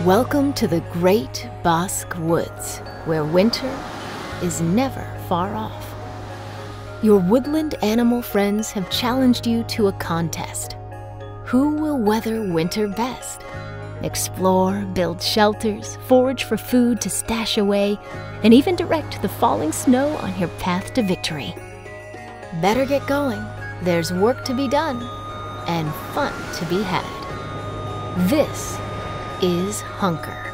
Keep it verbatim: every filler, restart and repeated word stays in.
Welcome to the Great Bosque Woods, where winter is never far off. Your woodland animal friends have challenged you to a contest. Who will weather winter best? Explore, build shelters, forage for food to stash away, and even direct the falling snow on your path to victory. Better get going. There's work to be done and fun to be had. This is Hunker.